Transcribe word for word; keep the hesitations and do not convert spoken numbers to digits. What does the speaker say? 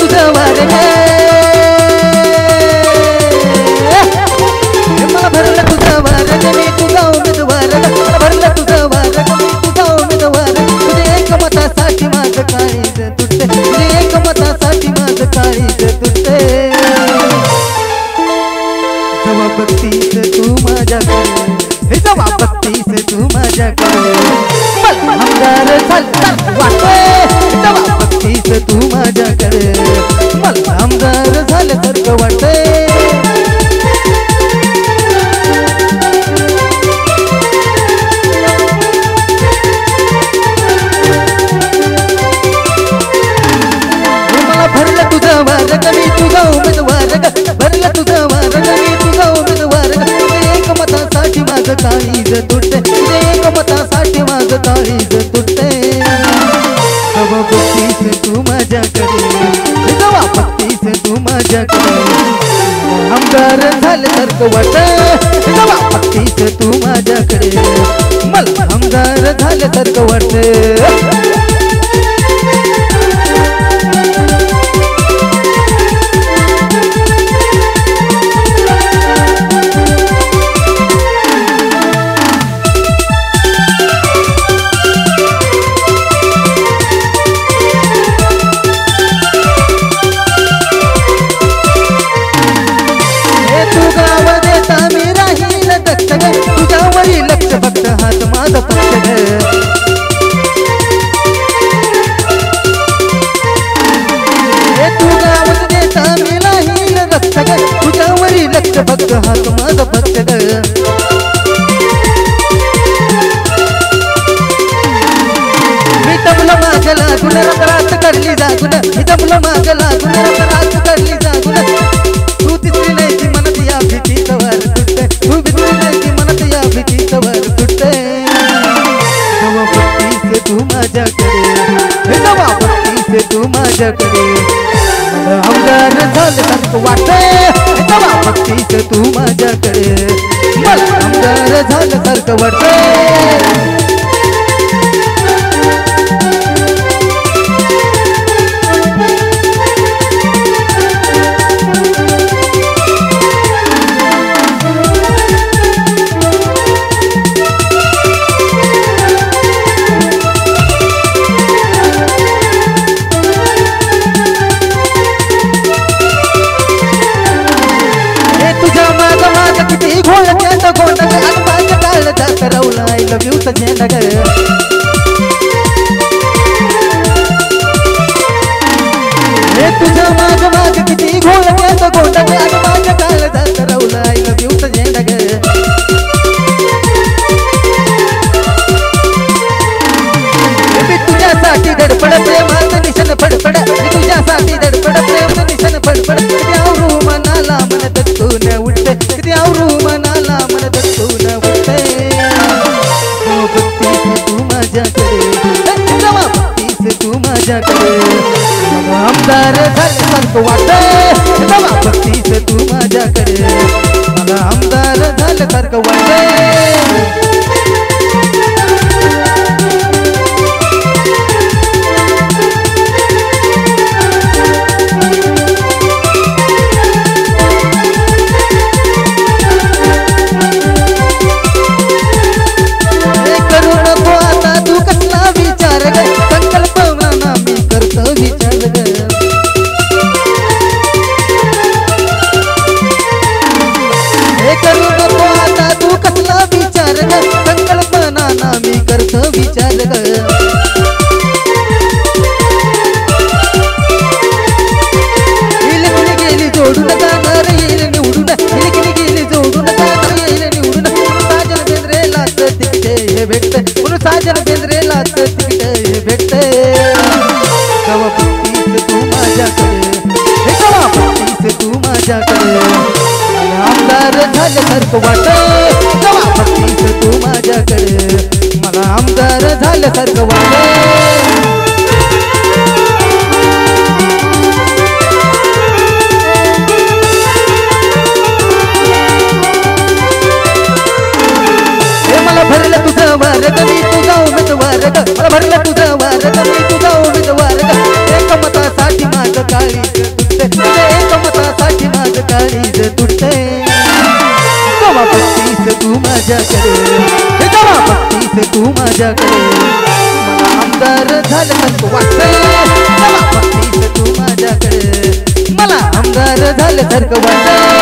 तुझं वार ग मला भरलं तुझं वार ग मी तुझा उमेदवार ग मला भरलं तुझं वार ग मी तुझा उमेदवार तुझे एक मतासाठी माझं काळीज तुटते तुझे एक मतासाठी माझं काळीज तुटते जवा बघतीस तू माझ्याकडे हे जवा बघतीस तू माझ्याकडे मला आमदार झालं वाटतंय जवा बघतीस तू माझ्याकडे मला आमदार झाल्यासारखं वाटतंय भरलं तुझं वार ग मी तुझा उमेदवार ग भरलं तुझं वार ग मी तुझा उमेदवार ग तुझे एक मतासाठी माझं काळीज तुटते तुझे एक मतासाठी माझं काळीज तुटते जवा बघतीस तू माझ्याकडे जवा बघतीस तू माझ्याकडे आमदार झाल्यासारखं वाटतं जवा बघतीस तू माझ्याकडे मला आमदार झाल्यासारखं वाटतं तुझ्यावरी लक्ष फक्त हात माझा पक्ष ग तू गावात देता मी नाही रक्त ग तुझ्यावरी लक्ष फक्त हात माझा पक्ष ग मी तबला माग लागून रात करली जागून मी तबला माग लागून रात करली जागून तू तिसरी नाही ती मनात या भीतीचं वार तुटते तू तिसरी नाही ती मनात या भीतीचं वार तुटते जवा बघतीस तू माझ्याकडे जवा बघतीस तू माझ्याकडे मला आमदार झाल्यासारखं वाटतंय जवा बघतीस तू माझ्याकडे मला आमदार झाल्यासारखं वाटतंय किती घोळक्याचं गोंड ग आणि माझ्या काळजा करवला आय लव्ह यू चा झेंडा ग हे तुझ्या माग माग किती घोळक्याचं गोंड ग आणि माझ्या काळजा करवला आय लव्ह यू चा झेंडा ग मी तुझ्यासाठी धडपड प्रेमाचं निशाण फडफड मी तुझ्यासाठी धडपड प्रेमाचं निशाण फडफड किती आवरू मनाला म्हणत तू न उठते किती आवरू मनाला म्हणत तू न उठते जवा बघतीस तू माझ्याकडे जवा बघतीस तू माझ्याकडे मला आमदार झाल्यासारखं वाटतंय जवा बघतीस तू माझ्याकडे मला आमदार झाल्यासारखं वाटतंय विचार ग हिलकिली गेली जोडून जाणार येईल निवडून हिलकिली गेली जोडून जाणार येईल निवडून साजन बेंद्रेला तिकीट हे भेटते म्हणून साजन बेंद्रेला तिकीट हे भेटते जवा बघतीस तू माझ्याकडे जवा बघतीस तू माझ्याकडे आमदार झाल्यासारखं वाटतंय जवा बघतीस तू माझ्याकडे मला आमदार झाल्यासारखं वाटतंय मला भरलं तुझं वार ग मी तुझा उमेदवार ग मला भरलं तुझं वार ग मी तुझा उमेदवार ग एक मतासाठी माझं काळीज माझ्याकडे हे देवा भक्तीच तू माझ्याकडे मला आमदार झाल्यासारखं वाटतंय देवा भक्तीच तू माझ्याकडे मला आमदार झाल्यासारखं वाटतंय